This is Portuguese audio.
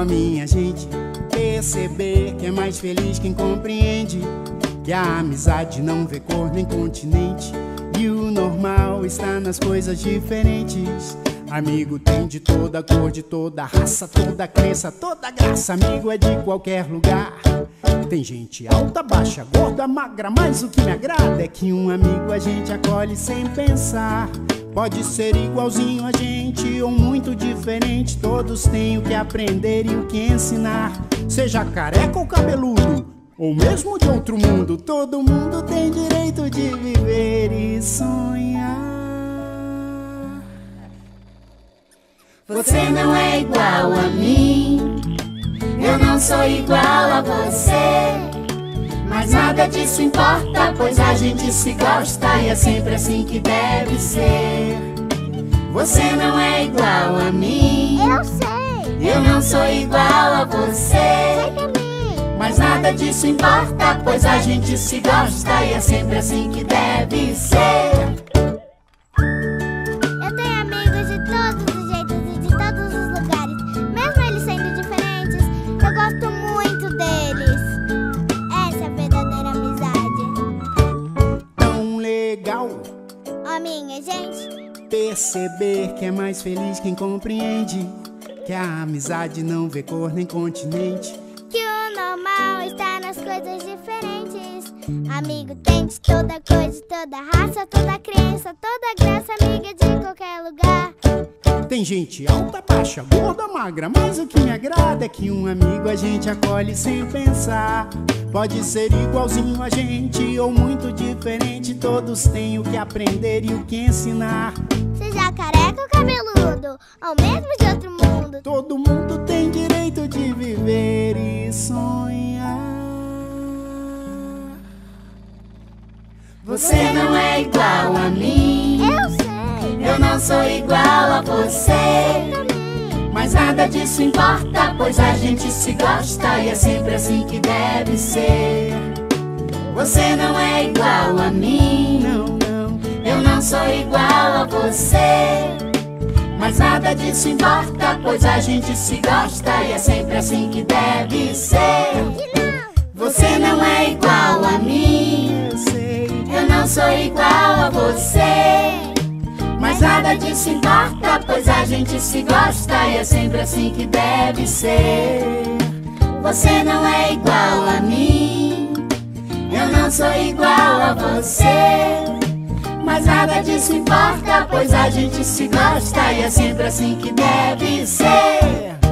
Ó minha gente, perceber que é mais feliz quem compreende que a amizade não vê cor nem continente, e o normal está nas coisas diferentes. Amigo tem de toda cor, de toda raça, toda crença, toda graça. Amigo é de qualquer lugar. Tem gente alta, baixa, gorda, magra, mas o que me agrada é que um amigo a gente acolhe sem pensar. Pode ser igualzinho a gente ou muito diferente, todos têm o que aprender e o que ensinar. Seja careca ou cabeludo, ou mesmo de outro mundo, todo mundo tem direito de viver e sonhar. Você não é igual a mim, eu não sou igual a você, mas nada disso importa, pois a gente se gosta e é sempre assim que deve ser. Você não é igual a mim, Eu sei, eu não sou igual a você, sei também. mas nada disso importa, pois a gente se gosta e é sempre assim que deve ser. Eu tenho amigos de todos os jeitos e de todos os lugares, mesmo eles sendo diferentes, eu gosto muito deles. Essa é a verdadeira amizade. Tão legal Ó minha gente, perceber que é mais feliz quem compreende que a amizade não vê cor nem continente. que o normal está nas coisas diferentes. Amigo tem de toda cor, de toda raça, toda crença, toda graça. Amiga de qualquer lugar. Tem gente alta, baixa, gorda, magra, mas o que me agrada é que um amigo a gente acolhe sem pensar. Pode ser igualzinho a gente ou muito diferente, todos têm o que aprender e o que ensinar. Seja careca ou cabeludo, ou mesmo de outro mundo, Todo mundo tem direito de viver e sonhar. Você não é igual a mim, eu sei, eu não sou igual a você, também. mas nada disso importa, pois a gente se gosta e é sempre assim que deve ser. Você não é igual a mim, Não, não, eu não sou igual a você, mas nada disso importa, pois a gente se gosta e é sempre assim que deve ser. Que não, Você não é igual a mim, eu sei. eu não sou igual a você, mas nada disso importa, pois a gente se gosta e é sempre assim que deve ser. Você não é igual a mim, eu não sou igual a você, mas nada disso importa, pois a gente se gosta e é sempre assim que deve ser.